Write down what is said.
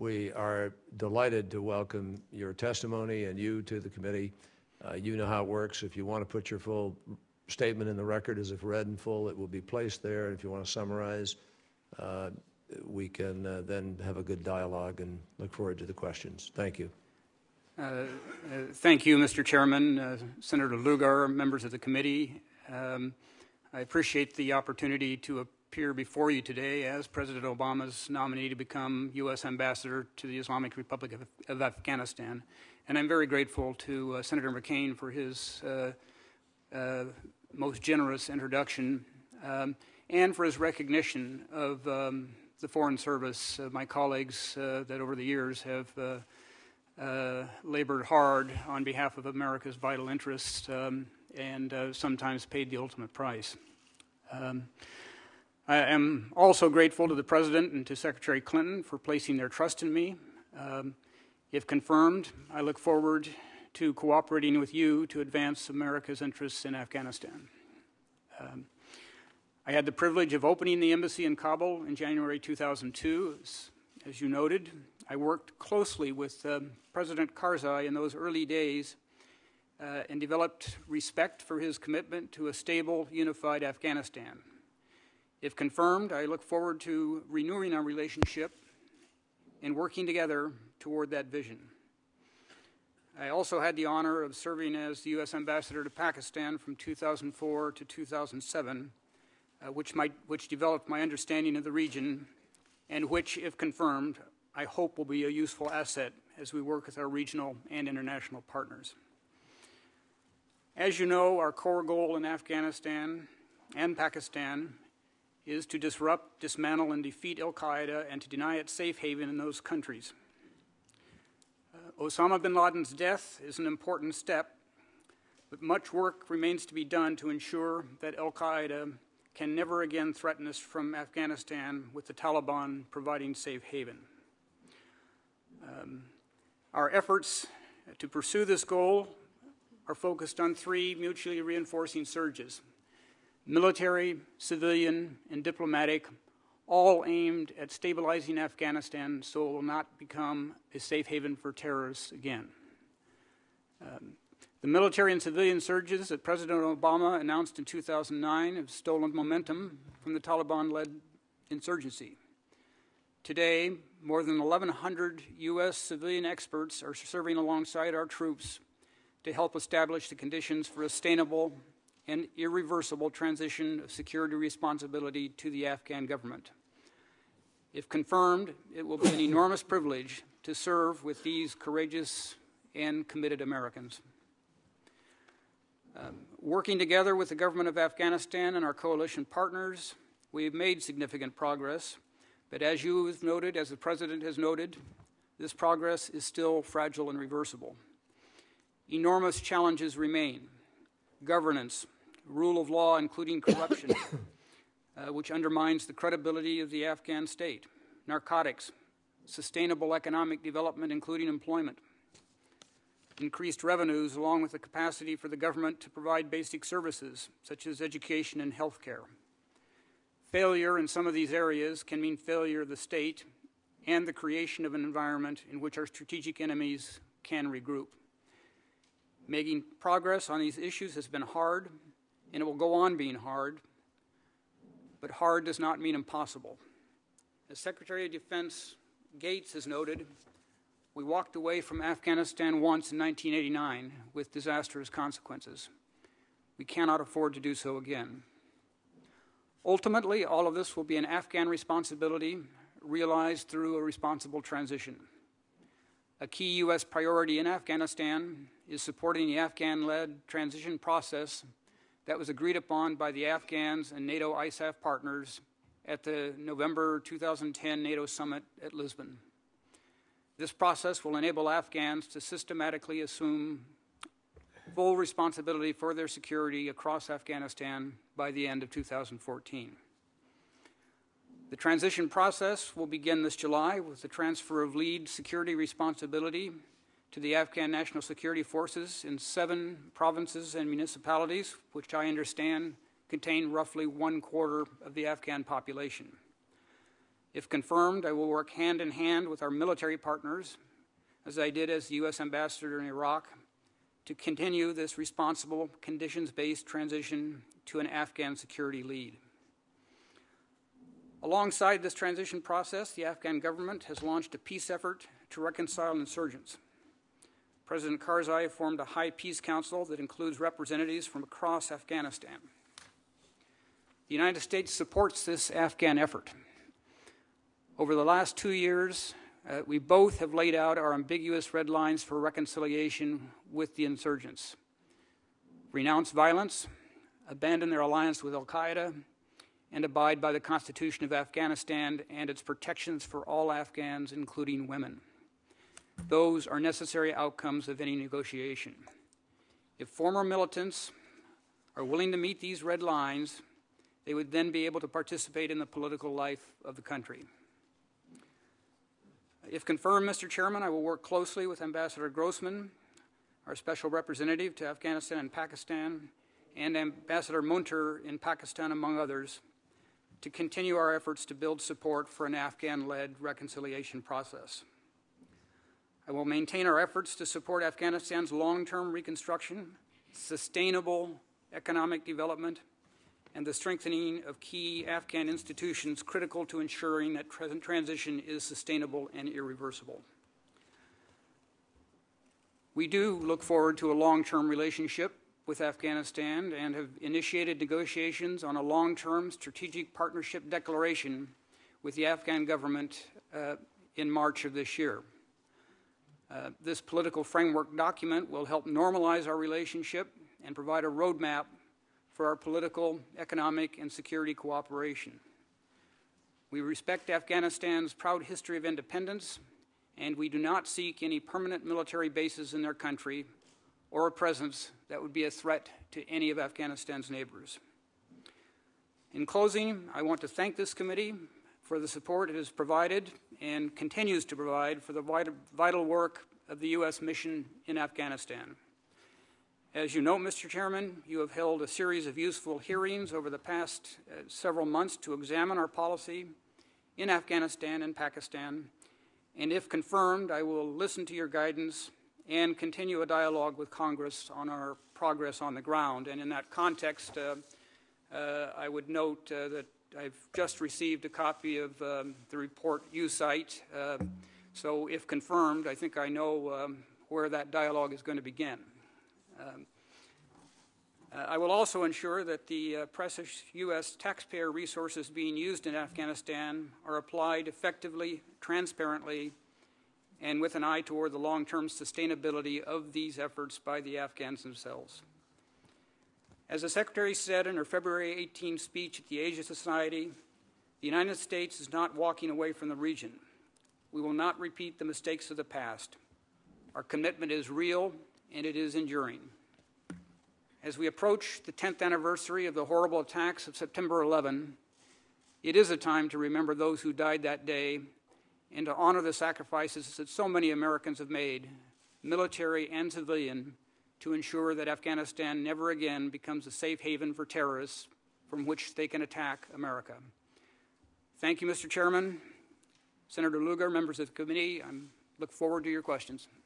We are delighted to welcome your testimony and you to the committee. You know how it works. If you want to put your full statement in the record as if read in full, it will be placed there. And if you want to summarize, we can then have a good dialogue and look forward to the questions. Thank you. Thank you, Mr. Chairman, Senator Lugar, members of the committee. I appreciate the opportunity to appear before you today as President Obama's nominee to become U.S. Ambassador to the Islamic Republic of Afghanistan. And I'm very grateful to Senator McCain for his most generous introduction and for his recognition of the Foreign Service, my colleagues that over the years have labored hard on behalf of America's vital interests and sometimes paid the ultimate price. I am also grateful to the President and to Secretary Clinton for placing their trust in me. If confirmed, I look forward to cooperating with you to advance America's interests in Afghanistan. I had the privilege of opening the embassy in Kabul in January 2002. As you noted, I worked closely with President Karzai in those early days and developed respect for his commitment to a stable, unified Afghanistan. If confirmed, I look forward to renewing our relationship and working together toward that vision. I also had the honor of serving as the U.S. Ambassador to Pakistan from 2004 to 2007, which developed my understanding of the region and which, if confirmed, I hope will be a useful asset as we work with our regional and international partners. As you know, our core goal in Afghanistan and Pakistan is to disrupt, dismantle, and defeat al-Qaeda and to deny it safe haven in those countries. Osama bin Laden's death is an important step, but much work remains to be done to ensure that al-Qaeda can never again threaten us from Afghanistan with the Taliban providing safe haven. Our efforts to pursue this goal are focused on three mutually reinforcing surges: military, civilian, and diplomatic, all aimed at stabilizing Afghanistan so it will not become a safe haven for terrorists again. The military and civilian surges that President Obama announced in 2009 have stolen momentum from the Taliban-led insurgency. Today, more than 1,100 U.S. civilian experts are serving alongside our troops to help establish the conditions for a sustainable and irreversible transition of security responsibility to the Afghan government. If confirmed, it will be an enormous privilege to serve with these courageous and committed Americans. Working together with the government of Afghanistan and our coalition partners, we have made significant progress, but as you have noted, as the President has noted, this progress is still fragile and reversible. Enormous challenges remain: governance, rule of law, including corruption, which undermines the credibility of the Afghan state; narcotics; sustainable economic development, including employment; increased revenues, along with the capacity for the government to provide basic services, such as education and health care. Failure in some of these areas can mean failure of the state and the creation of an environment in which our strategic enemies can regroup. Making progress on these issues has been hard, and it will go on being hard, but hard does not mean impossible. As Secretary of Defense Gates has noted, we walked away from Afghanistan once in 1989 with disastrous consequences. We cannot afford to do so again. Ultimately, all of this will be an Afghan responsibility realized through a responsible transition. A key U.S. priority in Afghanistan is supporting the Afghan-led transition process that was agreed upon by the Afghans and NATO ISAF partners at the November 2010 NATO summit at Lisbon. This process will enable Afghans to systematically assume full responsibility for their security across Afghanistan by the end of 2014. The transition process will begin this July with the transfer of lead security responsibility to the Afghan National Security Forces in 7 provinces and municipalities, which I understand contain roughly 1/4 of the Afghan population. If confirmed, I will work hand in hand with our military partners, as I did as the U.S. Ambassador in Iraq, to continue this responsible, conditions-based transition to an Afghan security lead. Alongside this transition process, the Afghan government has launched a peace effort to reconcile insurgents. President Karzai formed a high peace council that includes representatives from across Afghanistan. The United States supports this Afghan effort. Over the last 2 years, we both have laid out our ambiguous red lines for reconciliation with the insurgents. Renounce violence, abandon their alliance with al-Qaeda, and abide by the Constitution of Afghanistan and its protections for all Afghans, including women. Those are necessary outcomes of any negotiation. If former militants are willing to meet these red lines, they would then be able to participate in the political life of the country. If confirmed, Mr. Chairman, I will work closely with Ambassador Grossman, our special representative to Afghanistan and Pakistan, and Ambassador Munter in Pakistan, among others, to continue our efforts to build support for an Afghan-led reconciliation process. I will maintain our efforts to support Afghanistan's long-term reconstruction, sustainable economic development, and the strengthening of key Afghan institutions critical to ensuring that transition is sustainable and irreversible. We do look forward to a long-term relationship with Afghanistan and have initiated negotiations on a long-term strategic partnership declaration with the Afghan government in March of this year. This political framework document will help normalize our relationship and provide a roadmap for our political, economic, and security cooperation. We respect Afghanistan's proud history of independence, and we do not seek any permanent military bases in their country or a presence that would be a threat to any of Afghanistan's neighbors. In closing, I want to thank this committee for the support it has provided and continues to provide for the vital work of the U.S. mission in Afghanistan. As you know, Mr. Chairman, you have held a series of useful hearings over the past several months to examine our policy in Afghanistan and Pakistan, and if confirmed, I will listen to your guidance and continue a dialogue with Congress on our progress on the ground. And in that context, I would note that I've just received a copy of the report you cite. So if confirmed, I think I know where that dialogue is going to begin. I will also ensure that the precious U.S. taxpayer resources being used in Afghanistan are applied effectively, transparently, and with an eye toward the long-term sustainability of these efforts by the Afghans themselves. As the Secretary said in her February 18 speech at the Asia Society, the United States is not walking away from the region. We will not repeat the mistakes of the past. Our commitment is real, and it is enduring. As we approach the 10th anniversary of the horrible attacks of September 11, it is a time to remember those who died that day and to honor the sacrifices that so many Americans have made, military and civilian, to ensure that Afghanistan never again becomes a safe haven for terrorists from which they can attack America. Thank you, Mr. Chairman. Senator Lugar, members of the committee, I look forward to your questions.